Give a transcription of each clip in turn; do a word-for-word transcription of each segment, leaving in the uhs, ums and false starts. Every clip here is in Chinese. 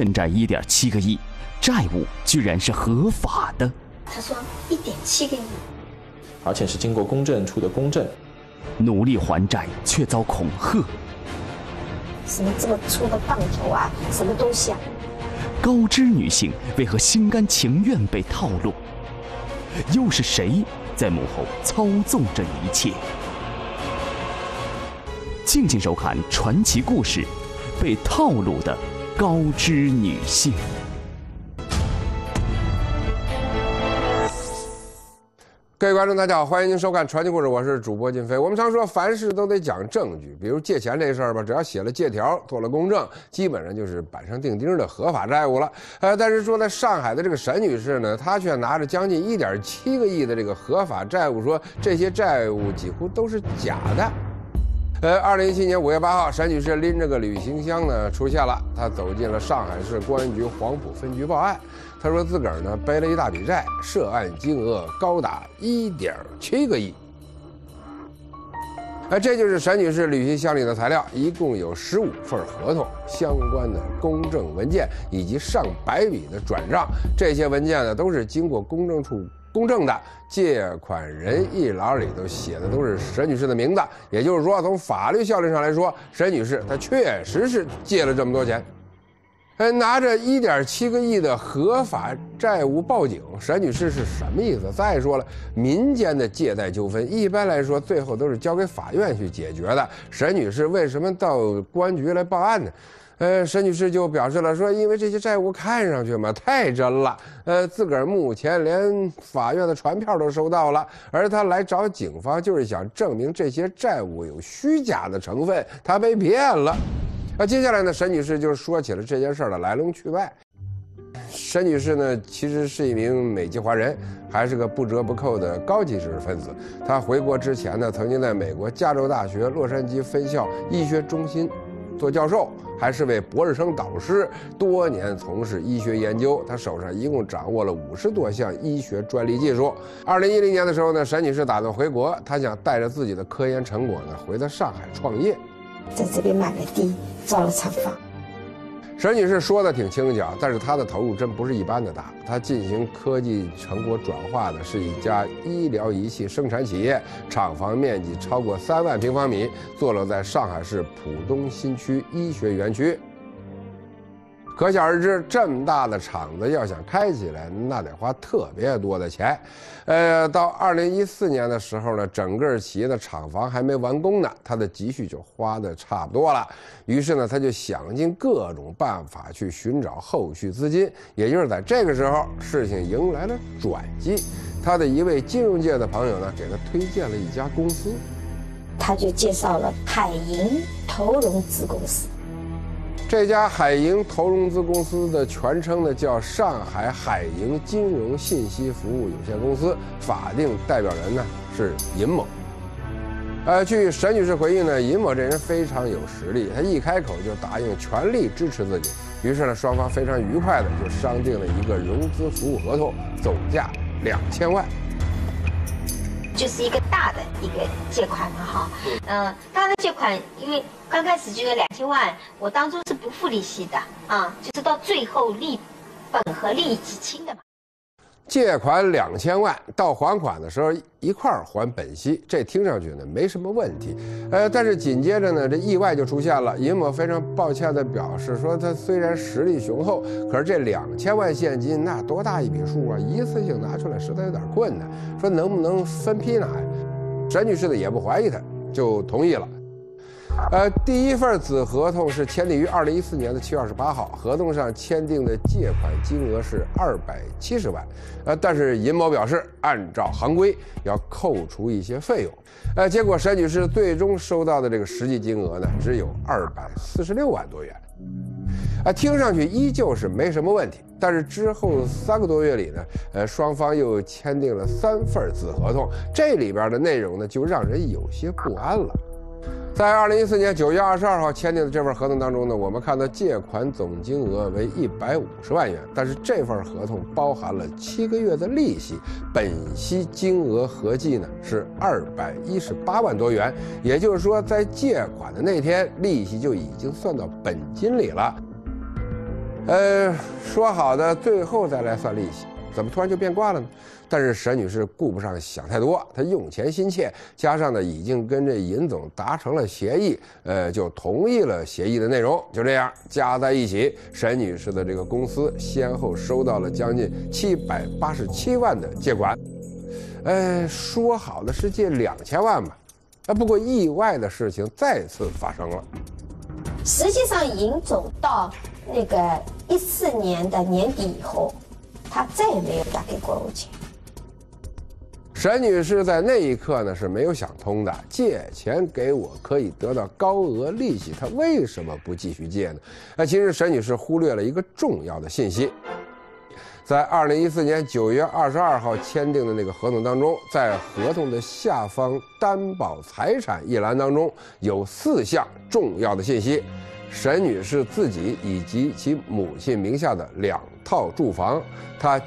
欠债一点七个亿，债务居然是合法的。 他说一点七个亿， 而且是经过公证处的公证。 努力还债却遭恐吓。 什么这么粗的棒头啊，什么东西啊？ 高知女性为何心甘情愿被套路？又是谁在幕后操纵这一切？敬请收看传奇故事：被套路的高知女性。 各位观众，大家好，欢迎您收看传奇故事，我是主播金飞。我们常说凡事都得讲证据，比如借钱这事儿吧，只要写了借条，做了公证，基本上就是板上钉钉的合法债务了。呃，但是说在上海的这个沈女士呢，她却拿着将近一点七个亿的这个合法债务，说这些债务几乎都是假的。呃，二零一七年五月八号，沈女士拎着个旅行箱呢出现了，她走进了上海市公安局黄埔分局报案。她说自个儿呢背了一大笔债，涉案金额高达一点七个亿。呃，这就是沈女士旅行箱里的材料，一共有十五份合同、相关的公证文件以及上百笔的转账。这些文件呢都是经过公证处公证的，借款人一栏里头写的都是沈女士的名字，也就是说，从法律效力上来说，沈女士她确实是借了这么多钱。呃，拿着一点七个亿的合法债务报警，沈女士是什么意思？再说了，民间的借贷纠纷一般来说最后都是交给法院去解决的。沈女士为什么到公安局来报案呢？呃，沈女士就表示了说，因为这些债务看上去嘛太真了，呃，自个儿目前连法院的传票都收到了，而她来找警方就是想证明这些债务有虚假的成分，她被骗了。那接下来呢，沈女士就说起了这件事的来龙去脉。沈女士呢，其实是一名美籍华人，还是个不折不扣的高级知识分子。她回国之前呢，曾经在美国加州大学洛杉矶分校医学中心做教授，还是位博士生导师，多年从事医学研究。他手上一共掌握了五十多项医学专利技术。二零一零年的时候呢，沈女士打算回国，她想带着自己的科研成果呢，回到上海创业， 在这边买了地，造了厂房。 沈女士说的挺轻巧，但是她的投入真不是一般的大。她进行科技成果转化的是一家医疗仪器生产企业，厂房面积超过三万平方米，坐落在上海市浦东新区医学园区。可想而知，这么大的厂子要想开起来，那得花特别多的钱。呃，到二零一四年的时候呢，整个企业的厂房还没完工呢，他的积蓄就花的差不多了。于是呢，他就想尽各种办法去寻找后续资金。也就是在这个时候，事情迎来了转机。他的一位金融界的朋友呢，给他推荐了一家公司， 他就介绍了海银投融资公司。 这家海盈投融资公司的全称呢叫上海海盈金融信息服务有限公司，法定代表人呢是尹某。呃，据沈女士回忆呢，尹某这人非常有实力，他一开口就答应全力支持自己。于是呢，双方非常愉快的就商定了一个融资服务合同，总价两千万。 就是一个大的一个借款了哈，嗯，大的借款，因为刚开始就有两千万，我当初是不付利息的啊，就是到最后利本和利即清的嘛。 借款两千万，到还款的时候一块儿还本息，这听上去呢没什么问题。呃，但是紧接着呢，这意外就出现了。尹某非常抱歉地表示说，他虽然实力雄厚，可是这两千万现金那多大一笔数啊，一次性拿出来实在有点困难。说能不能分批拿呀？沈女士呢也不怀疑他，就同意了。呃，第一份子合同是签订于二零一四年的七月二十八号，合同上签订的借款金额是二百七十万，呃，但是尹某表示按照行规要扣除一些费用，呃，结果沈女士最终收到的这个实际金额呢只有二百四十六万多元，啊，听上去依旧是没什么问题，但是之后三个多月里呢，呃，双方又签订了三份子合同，这里边的内容呢就让人有些不安了。在二零一四年九月二十二号签订的这份合同当中呢，我们看到借款总金额为一百五十万元，但是这份合同包含了七个月的利息，本息金额合计呢是二百一十八万多元，也就是说，在借款的那天，利息就已经算到本金里了。 呃，说好的最后再来算利息，怎么突然就变卦了呢？但是沈女士顾不上想太多，她用钱心切，加上呢已经跟这尹总达成了协议，呃，就同意了协议的内容。就这样加在一起，沈女士的这个公司先后收到了将近七百八十七万的借款。呃，说好的是借两千万嘛，啊，不过意外的事情再次发生了。 实际上，尹总到那个一四年的年底以后，他再也没有打给过我钱。 沈女士在那一刻呢是没有想通的，借钱给我可以得到高额利息，她为什么不继续借呢？那其实沈女士忽略了一个重要的信息，在二零一四年九月二十二号签订的那个合同当中，在合同的下方担保财产一栏当中有四项重要的信息：沈女士自己以及其母亲名下的两套住房，她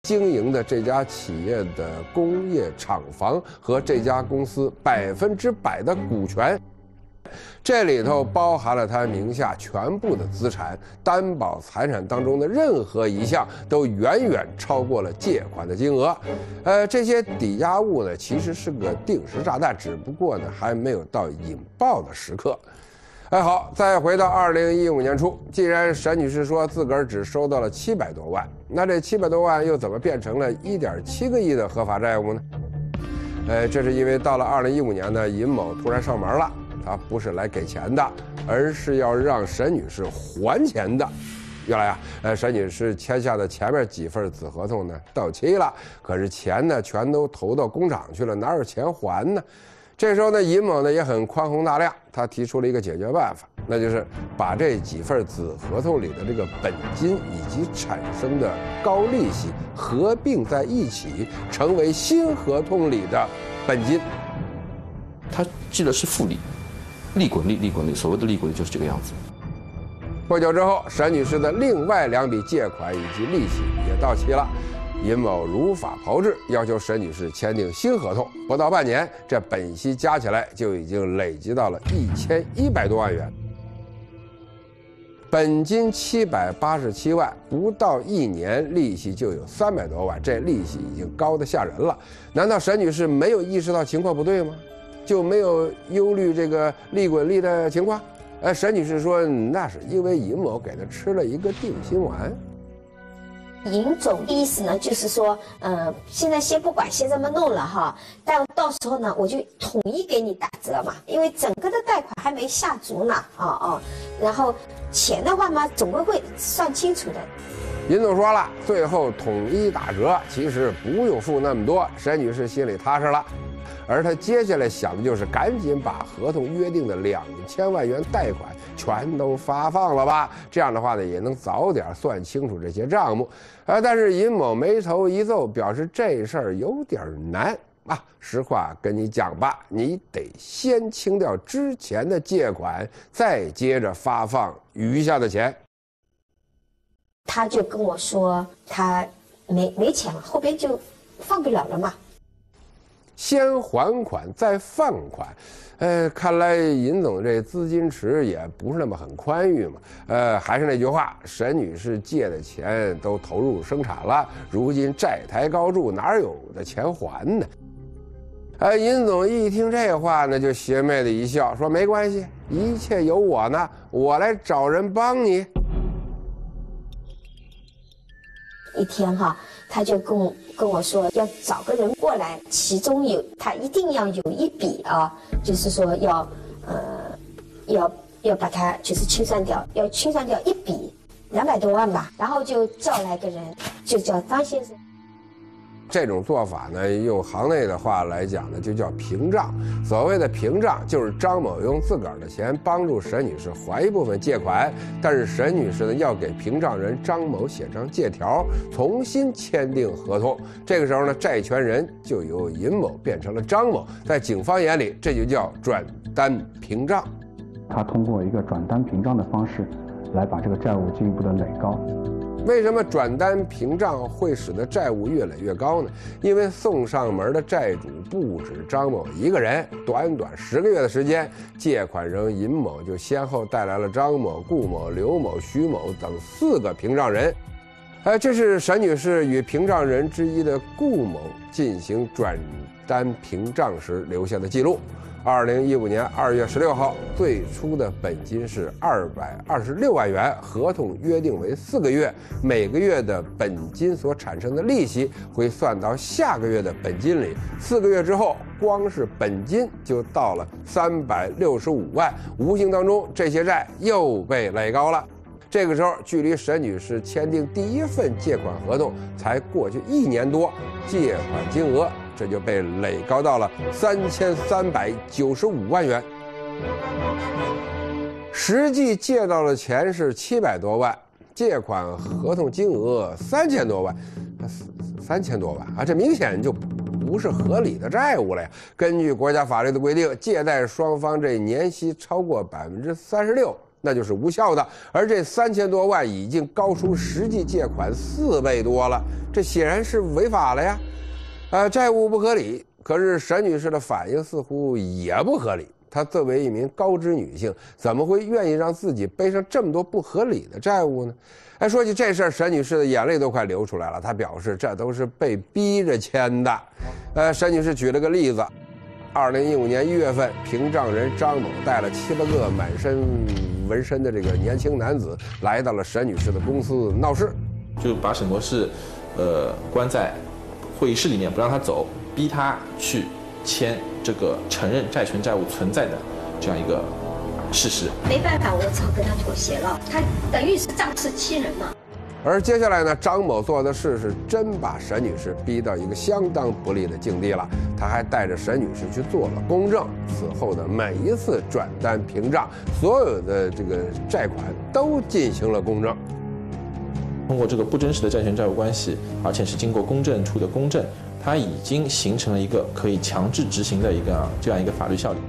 经营的这家企业的工业厂房和这家公司百分之百的股权。这里头包含了他名下全部的资产，担保财产当中的任何一项都远远超过了借款的金额。呃，这些抵押物呢，其实是个定时炸弹，只不过呢还没有到引爆的时刻。哎，好，再回到二零一五年初，既然沈女士说自个儿只收到了七百多万，那这七百多万又怎么变成了一点七个亿的合法债务呢？呃，这是因为到了二零一五年呢，尹某突然上门了。他不是来给钱的，而是要让沈女士还钱的。原来啊，呃，沈女士签下的前面几份子合同呢到期了，可是钱呢全都投到工厂去了，哪有钱还呢？这时候呢，尹某呢也很宽宏大量，他提出了一个解决办法，那就是把这几份子合同里的这个本金以及产生的高利息合并在一起，成为新合同里的本金。 他记得是复利。利滚利，利滚利，所谓的利滚利就是这个样子。 不久之后，沈女士的另外两笔借款以及利息也到期了，尹某如法炮制，要求沈女士签订新合同。不到半年，这本息加起来就已经累积到了一千一百多万元。本金七百八十七万，不到一年，利息就有三百多万，这利息已经高得吓人了。难道沈女士没有意识到情况不对吗？就没有忧虑这个利滚利的情况？呃，沈女士说，那是因为尹某给她吃了一个定心丸。 尹总的意思呢，就是说，呃，现在先不管，先这么弄了哈，但到时候呢，我就统一给你打折嘛，因为整个的贷款还没下足呢，啊啊，然后钱的话嘛，总归会算清楚的。 尹总说了，最后统一打折，其实不用付那么多，沈女士心里踏实了。而他接下来想的就是赶紧把合同约定的两千万元贷款全都发放了吧，这样的话呢，也能早点算清楚这些账目。呃，但是尹某眉头一皱，表示这事儿有点难啊。实话跟你讲吧，你得先清掉之前的借款，再接着发放余下的钱。 他就跟我说，他没没钱了，后边就放不了了嘛。 先还款再放款，呃，看来尹总这资金池也不是那么很宽裕嘛。呃，还是那句话，沈女士借的钱都投入生产了，如今债台高筑，哪有的钱还呢？呃，尹总一听这话呢，就邪魅的一笑，说没关系，一切有我呢，我来找人帮你。 一天哈，他就跟我跟我说要找个人过来，其中有他一定要有一笔啊，就是说要呃要要把它就是清算掉，要清算掉一笔两百多万吧，然后就叫来个人，就叫张先生。 这种做法呢，用行内的话来讲呢，就叫平账。所谓的平账，就是张某用自个儿的钱帮助沈女士还一部分借款，但是沈女士呢要给平账人张某写张借条，重新签订合同。这个时候呢，债权人就由尹某变成了张某，在警方眼里，这就叫转单平账。 他通过一个转单平账的方式，来把这个债务进一步的垒高。 为什么转单平账会使得债务越垒越高呢？因为送上门的债主不止张某一个人，短短十个月的时间，借款人尹某就先后带来了张某、顾某、刘某、徐某等四个平账人。呃，这是沈女士与平账人之一的顾某进行转单平账时留下的记录。二零一五年二月十六号，最初的本金是二百二十六万元，合同约定为四个月，每个月的本金所产生的利息会算到下个月的本金里。四个月之后，光是本金就到了三百六十五万，无形当中这些债又被垒高了。这个时候，距离沈女士签订第一份借款合同才过去一年多，借款金额这就被垒高到了三千三百九十五万元，实际借到的钱是七百多万，借款合同金额三千多万，三千多万啊，这明显就不是合理的债务了呀。根据国家法律的规定，借贷双方这年息超过百分之三十六， 那就是无效的。而这三千多万已经高出实际借款四倍多了，这显然是违法了呀！呃，债务不合理，可是沈女士的反应似乎也不合理。她作为一名高知女性，怎么会愿意让自己背上这么多不合理的债务呢？哎，说起这事儿，沈女士的眼泪都快流出来了。她表示，这都是被逼着签的。呃，沈女士举了个例子：二零一五年一月份，屏障人张某带了七八个满身纹身的这个年轻男子，来到了沈女士的公司闹事， 就把沈博士，呃，关在会议室里面，不让他走，逼他去签这个承认债权债务存在的这样一个事实。 没办法，我只好跟他妥协了。他等于是仗势欺人嘛。 而接下来呢，张某做的事是真把沈女士逼到一个相当不利的境地了。他还带着沈女士去做了公证，此后的每一次转单屏障，所有的这个债款都进行了公证。 通过这个不真实的债权债务关系，而且是经过公证处的公证，它已经形成了一个可以强制执行的一个这样一个法律效力。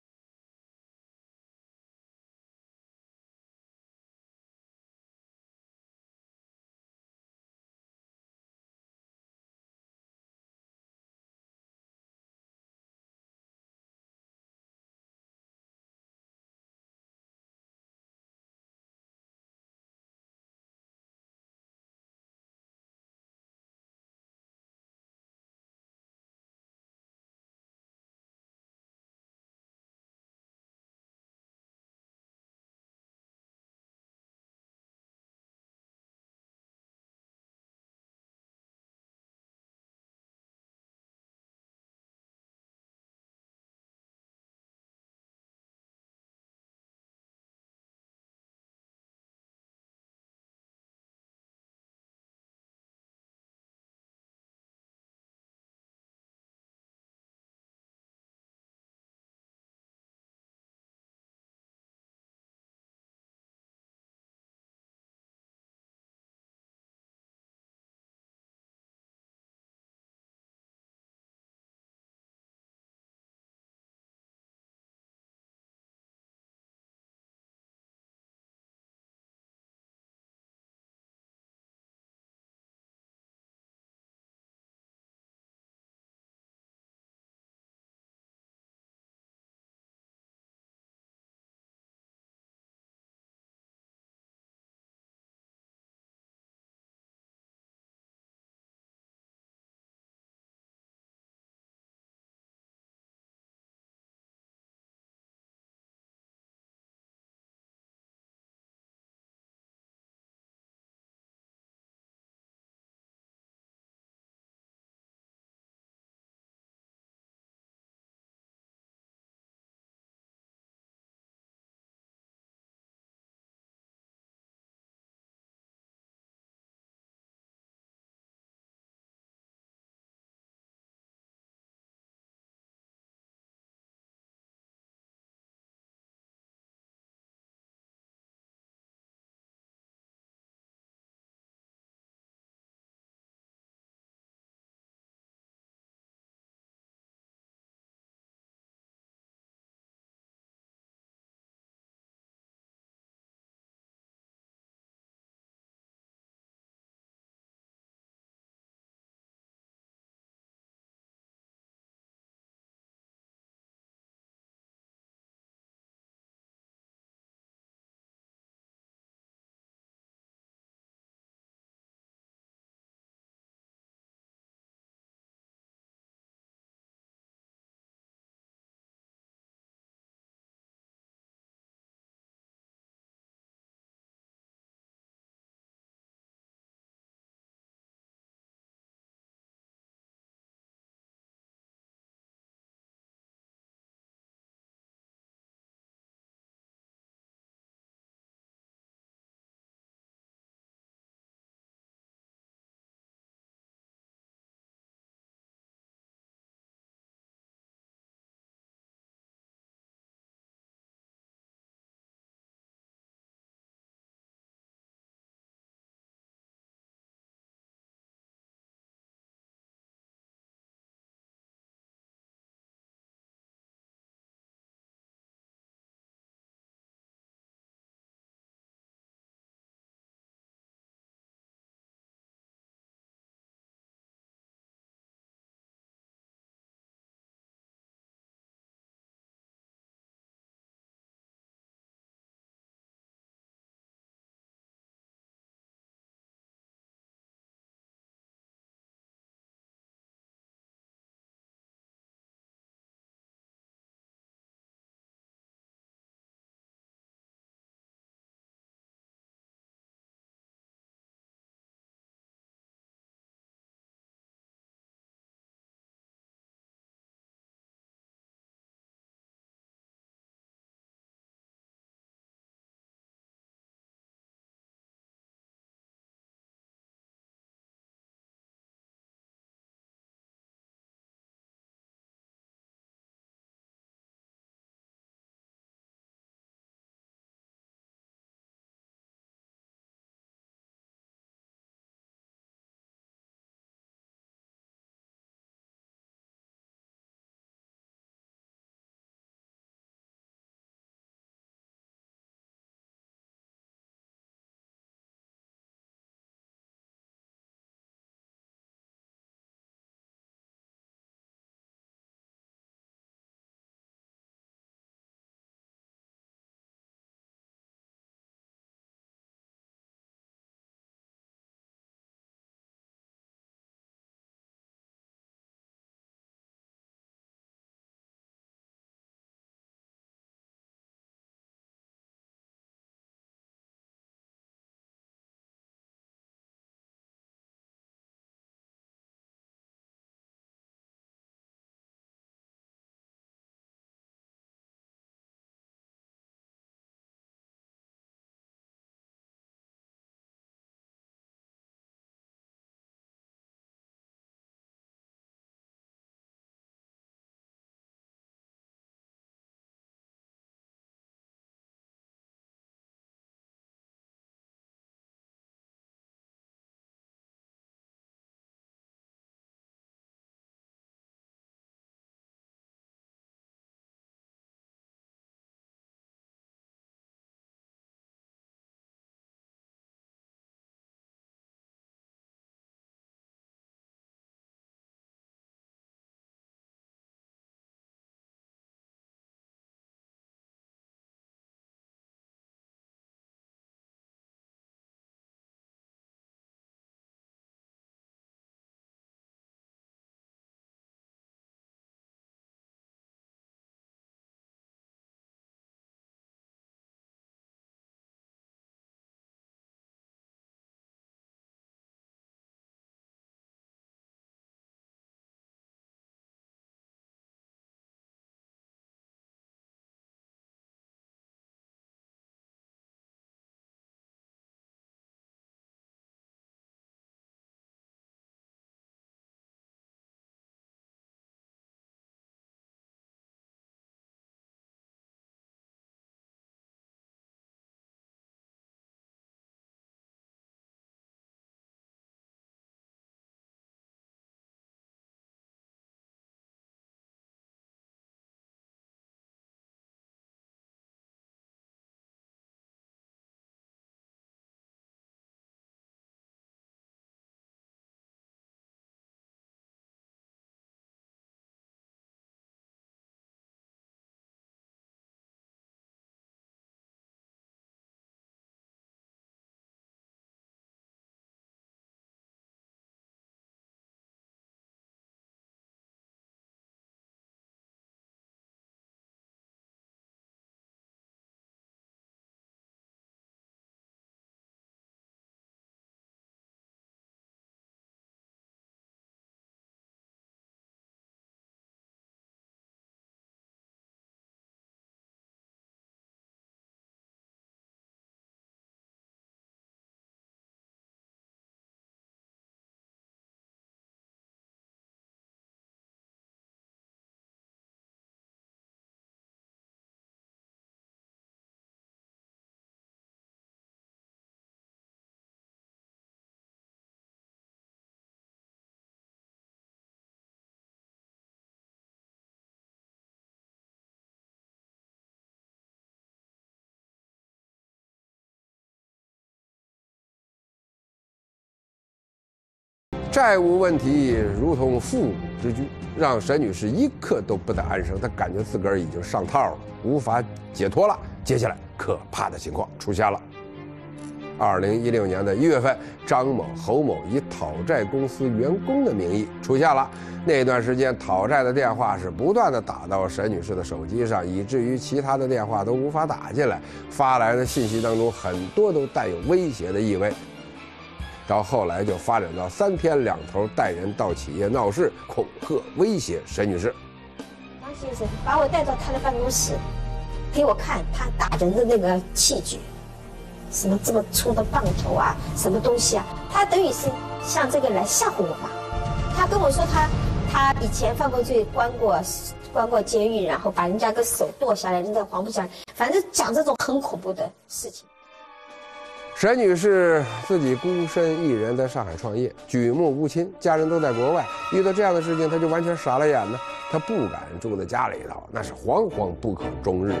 债务问题如同复古之居，让沈女士一刻都不得安生。她感觉自个儿已经上套了，无法解脱了。接下来，可怕的情况出现了。二零一六年的一月份，张某、侯某以讨债公司员工的名义出现了。那段时间，讨债的电话是不断的打到沈女士的手机上，以至于其他的电话都无法打进来。发来的信息当中，很多都带有威胁的意味。到后来就发展到三天两头带人到企业闹事，恐吓威胁沈女士。 张先生把我带到他的办公室，给我看他打人的那个器具，什么这么粗的棒头啊，什么东西啊，他等于是像这个来吓唬我吧。他跟我说他他以前犯过罪，关过关过监狱，然后把人家个手剁下来扔在黄浦江，反正讲这种很恐怖的事情。 沈女士自己孤身一人在上海创业，举目无亲，家人都在国外，遇到这样的事情，她就完全傻了眼呢。她不敢住在家里头，那是惶惶不可终日。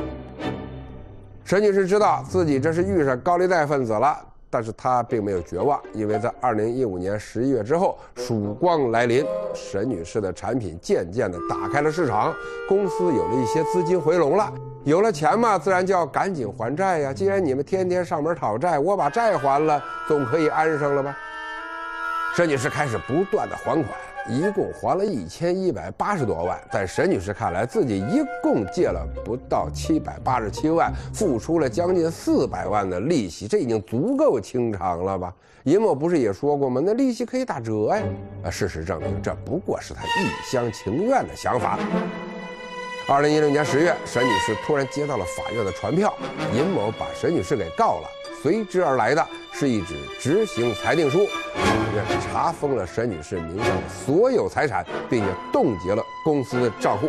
沈女士知道自己这是遇上高利贷分子了，但是她并没有绝望，因为在二零一五年十一月之后，曙光来临，沈女士的产品渐渐地打开了市场，公司有了一些资金回笼了。有了钱嘛，自然就要赶紧还债呀。既然你们天天上门讨债，我把债还了，总可以安生了吧？沈女士开始不断的还款，一共还了一千一百八十多万。在沈女士看来，自己一共借了不到七百八十七万，付出了将近四百万的利息，这已经足够清偿了吧？尹某不是也说过吗？那利息可以打折呀。啊，事实证明，这不过是他一厢情愿的想法。二零一六年十月，沈女士突然接到了法院的传票，尹某把沈女士给告了。随之而来的是一纸执行裁定书，法院查封了沈女士名下的所有财产，并且冻结了公司的账户。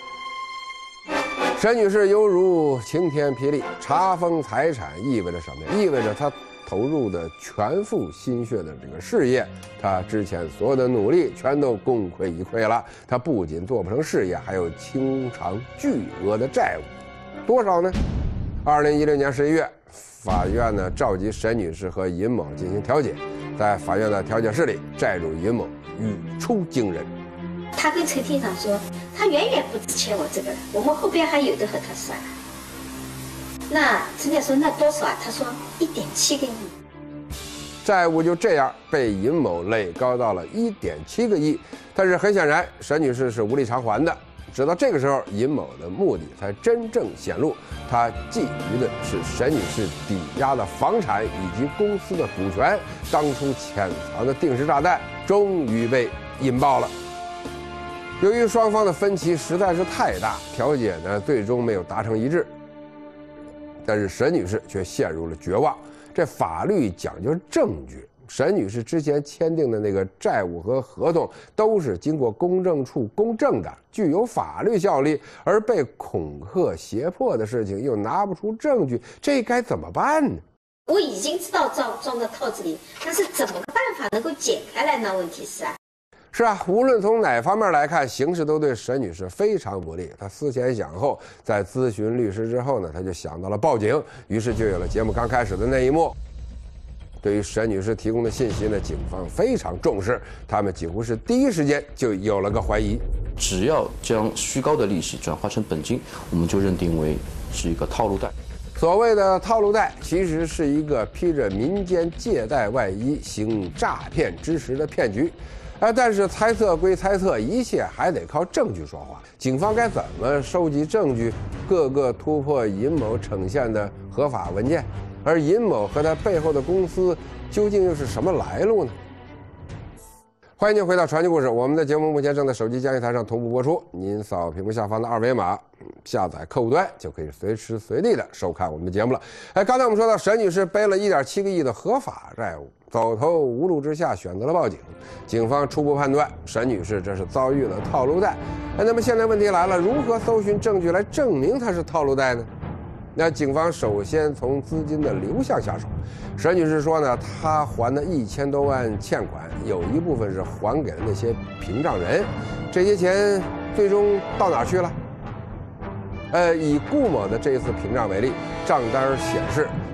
沈女士犹如晴天霹雳，查封财产意味着什么？意味着她投入的全副心血的这个事业，她之前所有的努力全都功亏一篑了。她不仅做不成事业，还有清偿巨额的债务，多少呢？二零一六年十一月，法院呢召集沈女士和尹某进行调解，在法院的调解室里，债主尹某语出惊人。 他跟陈厅长说，他远远不止欠我这个了，我们后边还有的和他算。那陈姐说那多少啊？他说一点七个亿。 债务就这样被尹某累高到了一点七个亿，但是很显然，沈女士是无力偿还的。直到这个时候，尹某的目的才真正显露，他觊觎的是沈女士抵押的房产以及公司的股权。当初潜藏的定时炸弹终于被引爆了。由于双方的分歧实在是太大，调解呢最终没有达成一致。但是沈女士却陷入了绝望。这法律讲究证据，沈女士之前签订的那个债务和合同都是经过公证处公证的，具有法律效力，而被恐吓胁迫的事情又拿不出证据，这该怎么办呢？ 我已经知道装装到套子里，但是怎么个办法能够解开来呢？问题是啊。 是啊，无论从哪方面来看，形势都对沈女士非常不利。她思前想后，在咨询律师之后呢，她就想到了报警，于是就有了节目刚开始的那一幕。对于沈女士提供的信息呢，警方非常重视，他们几乎是第一时间就有了个怀疑。 只要将虚高的利息转化成本金，我们就认定为是一个套路贷。 所谓的套路贷，其实是一个披着民间借贷外衣行诈骗之实的骗局。啊，但是猜测归猜测，一切还得靠证据说话。警方该怎么收集证据，各个突破尹某呈现的合法文件？而尹某和他背后的公司究竟又是什么来路呢？欢迎您回到传奇故事，我们的节目目前正在手机交易台上同步播出，您扫屏幕下方的二维码下载客户端就可以随时随地的收看我们的节目了。哎，刚才我们说到沈女士背了一点七个亿的合法债务，走投无路之下选择了报警。警方初步判断沈女士这是遭遇了套路贷。哎，那么现在问题来了，如何搜寻证据来证明它是套路贷呢？那警方首先从资金的流向下手。沈女士说呢，她还的一千多万欠款，有一部分是还给了那些屏障人，这些钱最终到哪儿去了？呃，以顾某的这一次屏障为例，账单显示，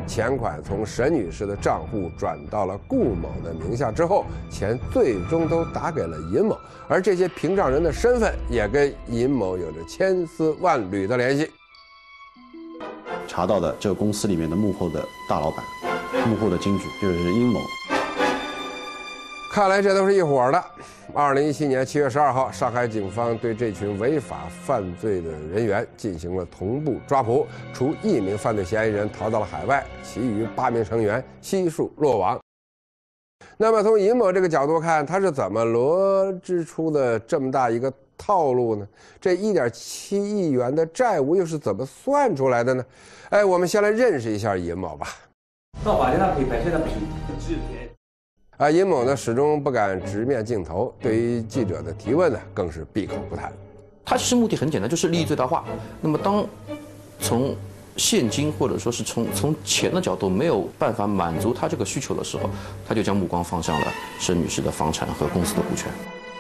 钱款从沈女士的账户转到了顾某的名下之后，钱最终都打给了尹某，而这些屏障人的身份也跟尹某有着千丝万缕的联系。 查到的这个公司里面的幕后的大老板，幕后的金主就是殷某。 看来这都是一伙的。二零一七年七月十二号，上海警方对这群违法犯罪的人员进行了同步抓捕，除一名犯罪嫌疑人逃到了海外，其余八名成员悉数落网。那么从尹某这个角度看，他是怎么罗织出的这么大一个套路呢？这一点七亿元的债务又是怎么算出来的呢？哎，我们先来认识一下尹某吧。 到法庭上可以拍摄的不是制片。 啊，尹某呢始终不敢直面镜头，对于记者的提问呢更是闭口不谈。 他其实目的很简单，就是利益最大化。那么当从现金或者说是从从钱的角度没有办法满足他这个需求的时候，他就将目光放向了沈女士的房产和公司的股权。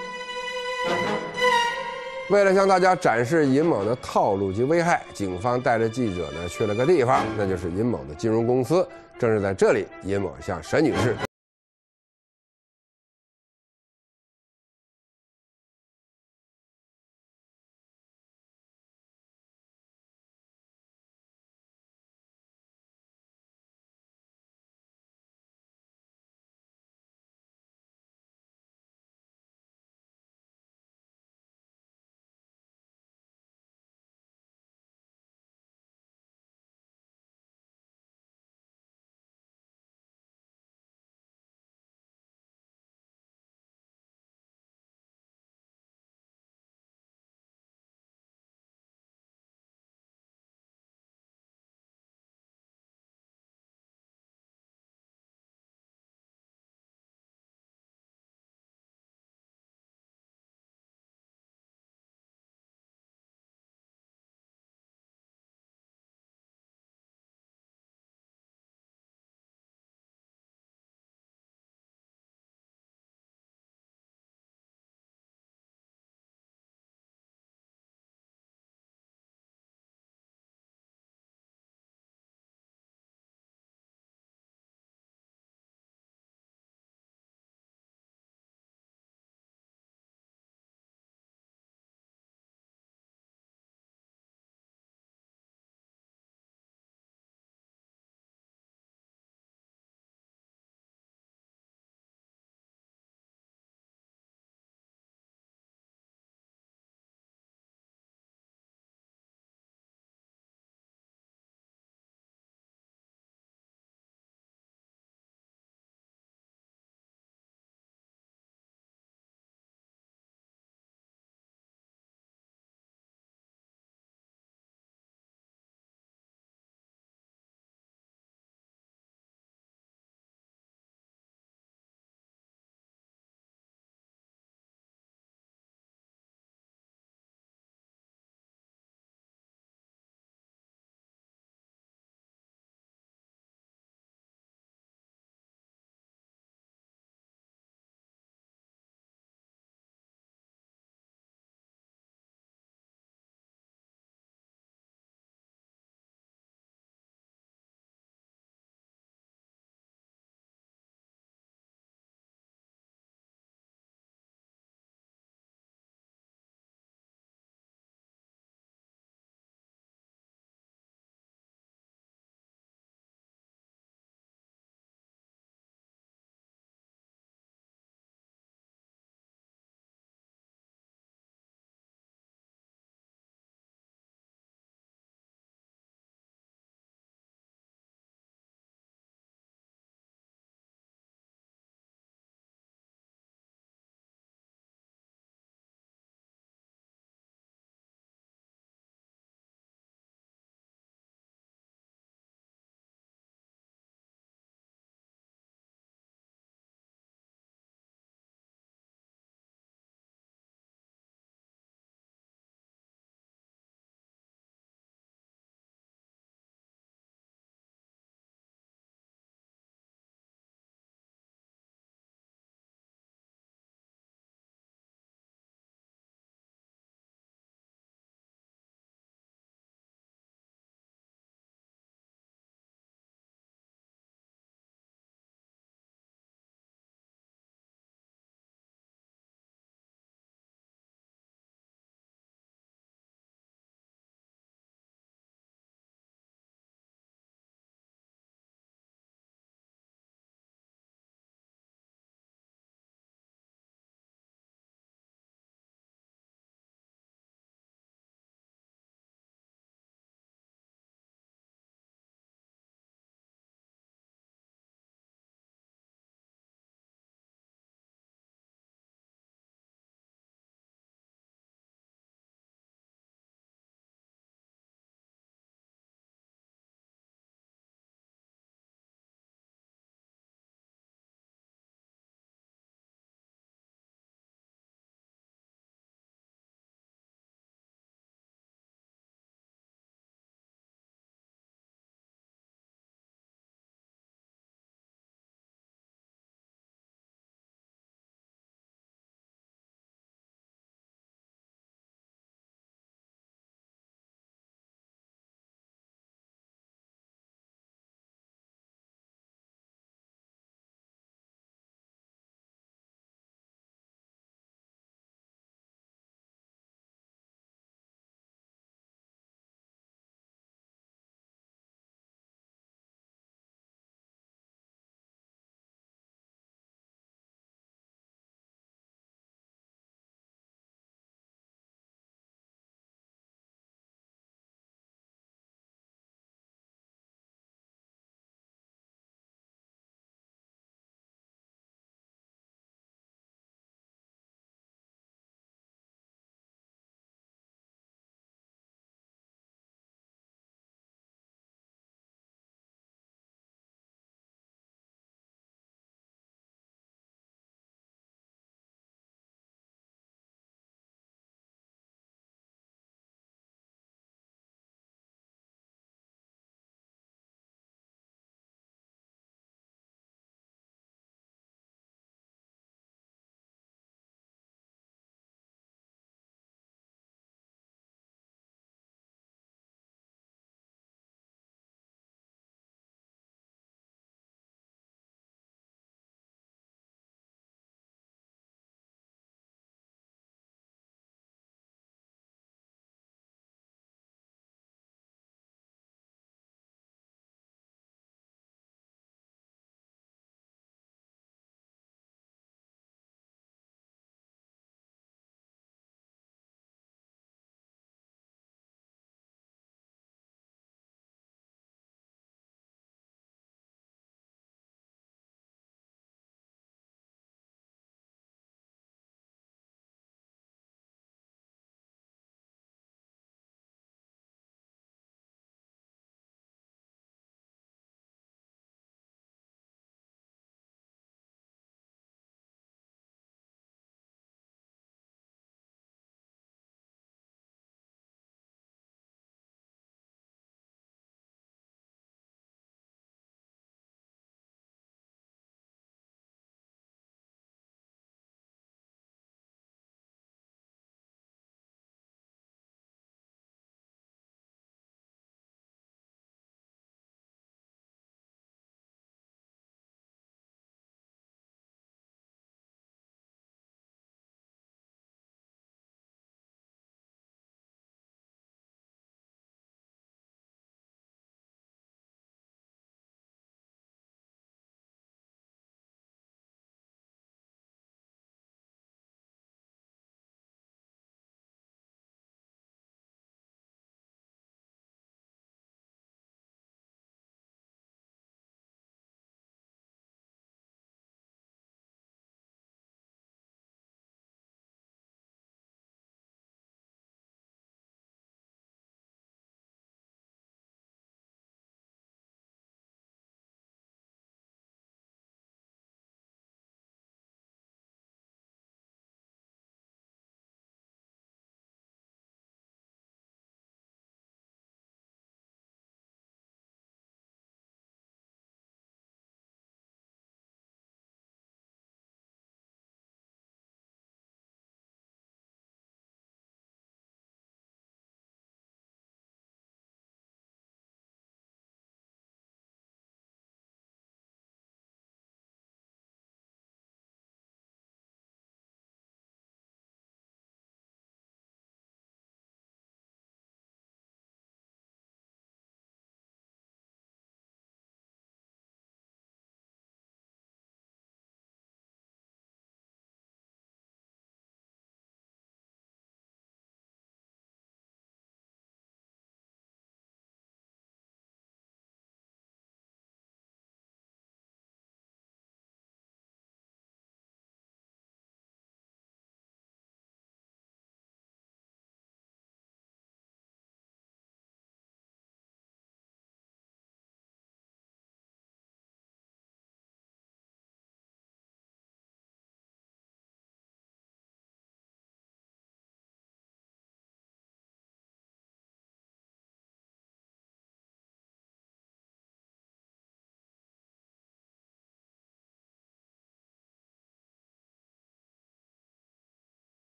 为了向大家展示尹某的套路及危害，警方带着记者呢去了个地方，那就是尹某的金融公司。正是在这里，尹某向沈女士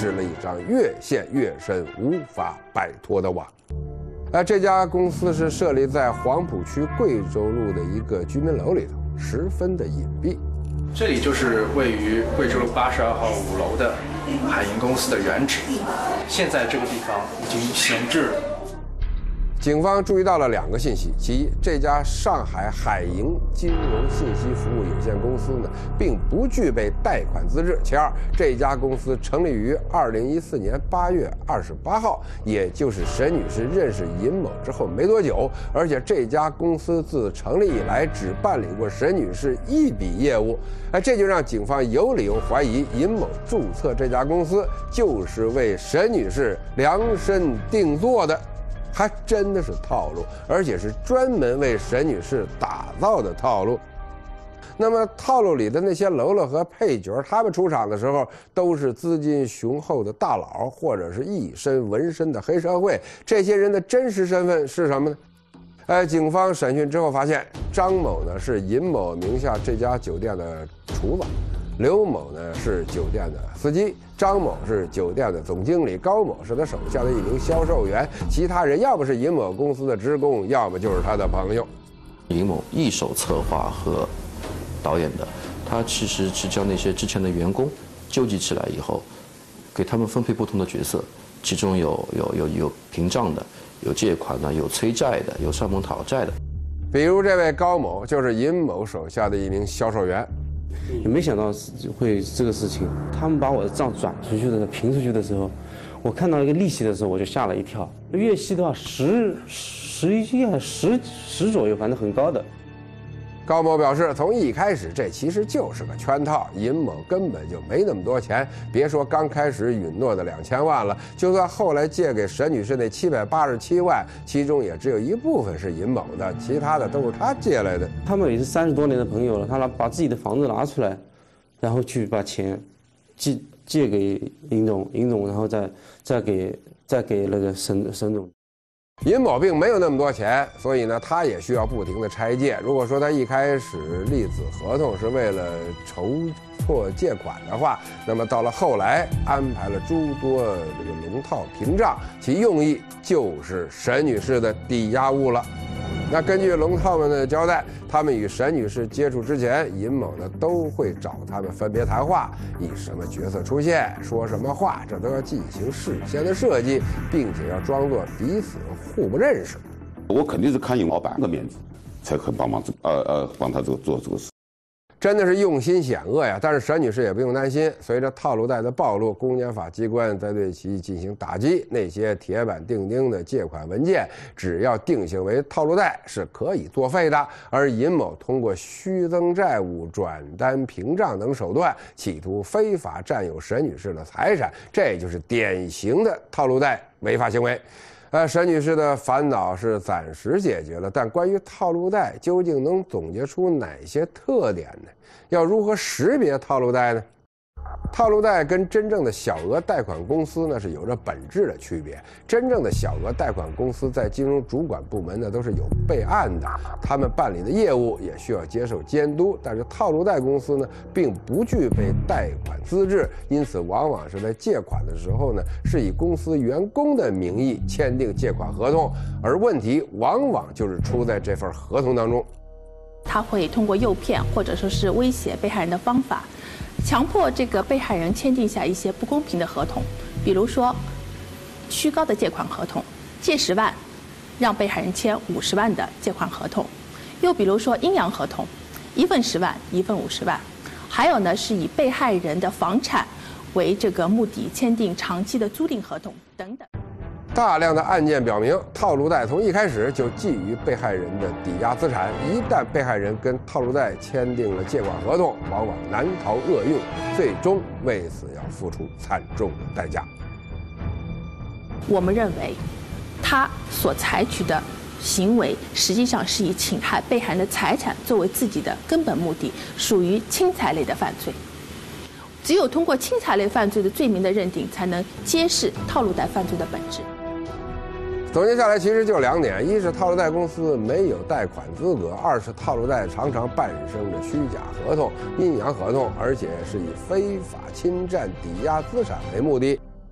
织了一张越陷越深、无法摆脱的网。那这家公司是设立在黄浦区贵州路的一个居民楼里头，十分的隐蔽。 这里就是位于贵州路八十二号五楼的海银公司的原址，现在这个地方已经闲置了。 警方注意到了两个信息：其一，这家上海海银金融信息服务有限公司呢，并不具备贷款资质；其二，这家公司成立于二零一四年八月二十八号，也就是沈女士认识尹某之后没多久，而且这家公司自成立以来只办理过沈女士一笔业务，哎，这就让警方有理由怀疑尹某注册这家公司就是为沈女士量身定做的。还真的是套路，而且是专门为沈女士打造的套路。那么套路里的那些喽啰和配角，他们出场的时候都是资金雄厚的大佬，或者是一身纹身的黑社会。这些人的真实身份是什么呢？呃，警方审讯之后发现，张某呢是尹某名下这家酒店的厨子，刘某呢是酒店的司机，张某是酒店的总经理，高某是他手下的一名销售员，其他人要么是尹某公司的职工，要么就是他的朋友。 尹某一手策划和导演的，他其实是将那些之前的员工纠集起来以后，给他们分配不同的角色，其中有有有有屏障的，有借款的，有催债的，有上门讨债的。 比如这位高某就是尹某手下的一名销售员。 也没想到会这个事情，他们把我的账转出去的平出去的时候，我看到一个利息的时候，我就吓了一跳。月息的话，十十一还十十左右，反正很高的。 高某表示，从一开始这其实就是个圈套，尹某根本就没那么多钱，别说刚开始允诺的两千万了，就算后来借给沈女士那七百八十七万，其中也只有一部分是尹某的，其他的都是他借来的。 他们也是三十多年的朋友了，他拿把自己的房子拿出来，然后去把钱借借给尹总，尹总然后再再给再给那个沈沈总。 尹某并没有那么多钱，所以呢，他也需要不停的拆借。如果说他一开始立此合同是为了筹措借款的话，那么到了后来安排了诸多这个龙套屏障，其用意就是沈女士的抵押物了。那根据龙套们的交代，他们与沈女士接触之前，尹某呢都会找他们分别谈话，以什么角色出现，说什么话，这都要进行事先的设计，并且要装作彼此互不认识。 我肯定是看尹老板的面子，才肯帮忙这呃呃帮他这个做这个事。 真的是用心险恶呀！但是沈女士也不用担心，随着套路贷的暴露，公检法机关在对其进行打击。那些铁板钉钉的借款文件，只要定性为套路贷，是可以作废的。而尹某通过虚增债务、转单屏障等手段，企图非法占有沈女士的财产，这就是典型的套路贷违法行为。呃，沈女士的烦恼是暂时解决了，但关于套路贷究竟能总结出哪些特点呢？要如何识别套路贷呢？套路贷跟真正的小额贷款公司呢是有着本质的区别。真正的小额贷款公司在金融主管部门呢都是有备案的，他们办理的业务也需要接受监督。但是套路贷公司呢并不具备贷款资质，因此往往是在借款的时候呢是以公司员工的名义签订借款合同，而问题往往就是出在这份合同当中。 他会通过诱骗或者说是威胁被害人的方法，强迫这个被害人签订下一些不公平的合同，比如说虚高的借款合同，借十万让被害人签五十万的借款合同，又比如说阴阳合同，一份十万一份五十万，还有呢是以被害人的房产为这个目的签订长期的租赁合同等等。 大量的案件表明，套路贷从一开始就觊觎被害人的抵押资产，一旦被害人跟套路贷签订了借款合同，往往难逃厄运，最终为此要付出惨重的代价。 我们认为，他所采取的行为实际上是以侵害被害人的财产作为自己的根本目的，属于侵财类的犯罪。只有通过侵财类犯罪的罪名的认定，才能揭示套路贷犯罪的本质。 总结下来，其实就两点：一是套路贷公司没有贷款资格；二是套路贷常常伴生着虚假合同、阴阳合同，而且是以非法侵占抵押资产为目的。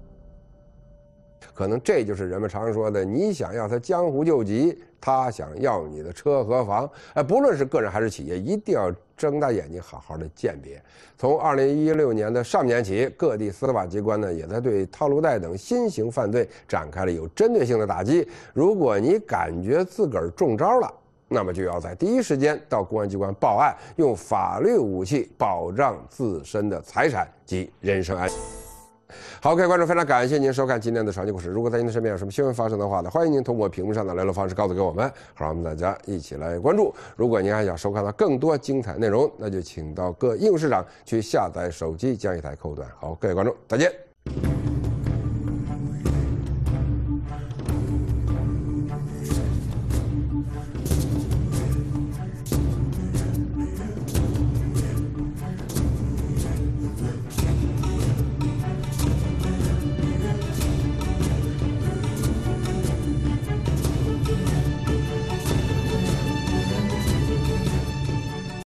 可能这就是人们常说的：你想要他江湖救急，他想要你的车和房。哎，不论是个人还是企业，一定要睁大眼睛好好的鉴别。从二零一六年的上半年起，各地司法机关呢也在对套路贷等新型犯罪展开了有针对性的打击。如果你感觉自个儿中招了，那么就要在第一时间到公安机关报案，用法律武器保障自身的财产及人身安全。好，各位观众，非常感谢您收看今天的传奇故事。如果在您的身边有什么新闻发生的话呢，欢迎您通过屏幕上的联络方式告诉给我们，好让我们大家一起来关注。如果您还想收看到更多精彩内容，那就请到各应用市场去下载手机将一台客户端。好，各位观众，再见。